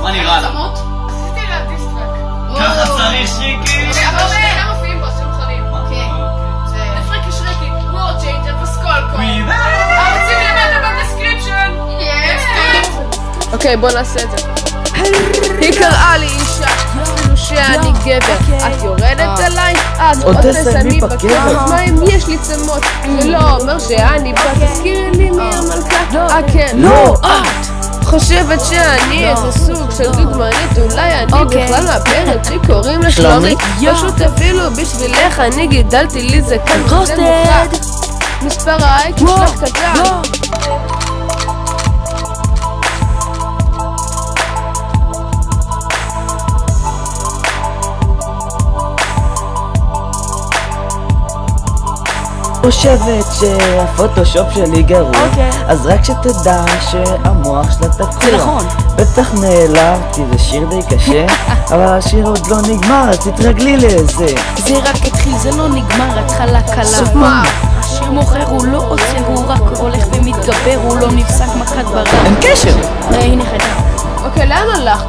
מה נראה לה? עשיתי לה דיסטרק. ככה צריך שריקי. אבל שניהם מופיעים בו, שהם חולים. כן. זה פריקי שריקי, וורד צ'יינג'ר וסקולקו. הרוצים למטה בדסקריפשן. אוקיי, בוא נעשה את זה. היא קראה לי אישה, אפילו שאני גבר. את יורדת אליי? את עוד תסיימי בקבר. מה אם יש לי צמות? זה לא אומר שאני בת. תזכירי לי מי המלכה? כן. לא, את! חושבת שאני איזה סוג של דוגמנית, אולי אני בכלל מהפרק שקוראים לה שלומית. פשוט אפילו בשבילך אני גידלתי לי זה כאן וזה מוכרח. מספר האייק שלך קטן. חושבת שהפוטושופ שלי גרוע, אז רק שתדע שהמוח שלה תקוע. זה נכון. בטח נעלבתי, זה שיר די קשה, אבל השיר עוד לא נגמר, אז תתרגלי לזה. זה רק התחיל, זה לא נגמר, התחלה קלה. סוף מה? השיר מוכר, הוא לא עוצר, הוא רק הולך ומתגבר, הוא לא נפסק מכת ברק. אין קשר. הנה חייתה. אוקיי, לאן הלכת?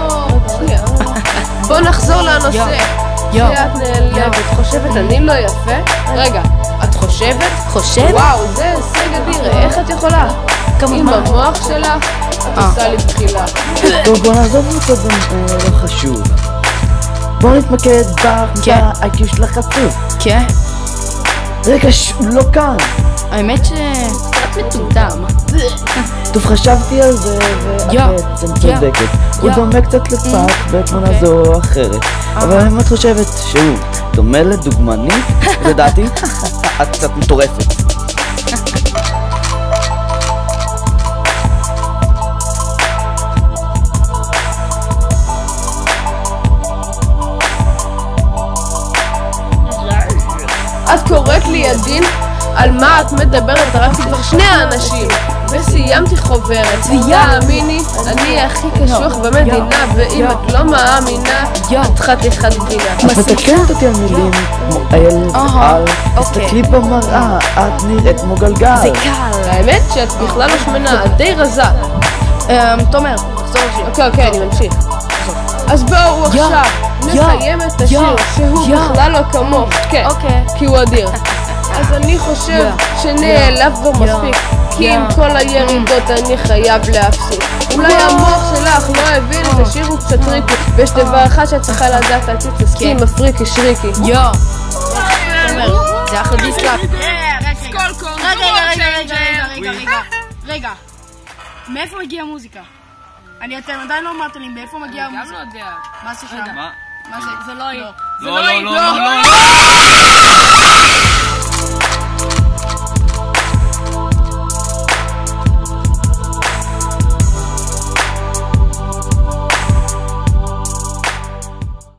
בוא נחזור לנושא. את נעלבת, חושבת אני לא יפה? רגע, את חושבת? חושבת? וואו, זה הישג אדיר, איך את יכולה? עם המוח שלך, את עושה לי בחילה. טוב, בוא נעזוב אותו לא חשוב. בוא נתמקד בך, ב-IQ שלך חצוף. כן? רגע, הוא לא כאן. האמת שקצת מטומטם. טוב, חשבתי על זה, ואת בעצם צודקת. הוא דומה קצת לפאק בתמונה זו או אחרת. אבל אם את חושבת שהוא דומה לדוגמנית, לדעתי, את קצת מטורפת. את קוראת לי ידין? על מה את מדברת? הרגתי כבר 2 אנשים וסיימתי חוברת. תאמיני, אני הכי קשוח במדינה, ואם את לא מאמינה, את חתיכת גבינה. את מתקנת אותי על מילים כמו הילד על, תסתכלי במראה, את נראית כמו גלגל. זה קל. האמת שאת בכלל לא שמנה, את די רזה. תומר, תחזור לשיר. אוקיי, אני ממשיך. אז בואו עכשיו נסיים את השיר שהוא בכלל לא כמוך. כן, כי הוא אדיר. אז אני חושב שנעלב בו מספיק, כי עם כל הירידות אני חייב להפסיק. אולי המוח שלך לא הבין את השיר הוא קצת טריקי, ויש דבר אחד שאת צריכה לדעת, אל תתעסקי עם הפריקי שריקי. זה אחלה דיסקלאפ. רגע, מאיפה מגיעה המוזיקה? אתם עדיין לא אמרתם לי מאיפה מגיעה המוזיקה. גם לא יודע. מה זה? מה? זה לא יהיה. לא.